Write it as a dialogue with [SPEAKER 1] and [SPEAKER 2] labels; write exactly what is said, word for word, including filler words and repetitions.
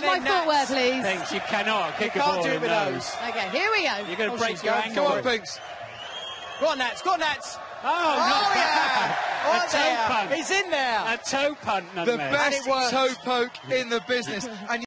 [SPEAKER 1] my
[SPEAKER 2] then, Nats.
[SPEAKER 1] footwear, please.
[SPEAKER 3] Thinks you cannot kick
[SPEAKER 2] You
[SPEAKER 3] a
[SPEAKER 2] can't
[SPEAKER 3] ball
[SPEAKER 2] do it
[SPEAKER 3] in
[SPEAKER 2] with
[SPEAKER 3] those.
[SPEAKER 2] those.
[SPEAKER 1] Okay, here we go.
[SPEAKER 3] You're going to
[SPEAKER 2] Oh,
[SPEAKER 3] break
[SPEAKER 2] she's
[SPEAKER 3] your
[SPEAKER 2] going
[SPEAKER 3] ankle.
[SPEAKER 2] for
[SPEAKER 4] Come on, Pinks.
[SPEAKER 2] Go on, Nats. Go on, Nats.
[SPEAKER 3] Oh, not
[SPEAKER 2] Oh,
[SPEAKER 3] bad.
[SPEAKER 2] yeah.
[SPEAKER 3] A
[SPEAKER 2] Oh,
[SPEAKER 3] toe
[SPEAKER 2] there.
[SPEAKER 3] punt.
[SPEAKER 2] He's in there.
[SPEAKER 3] A toe punt,
[SPEAKER 4] The
[SPEAKER 3] nutmeg.
[SPEAKER 4] best
[SPEAKER 2] worked.
[SPEAKER 4] toe poke in the business. And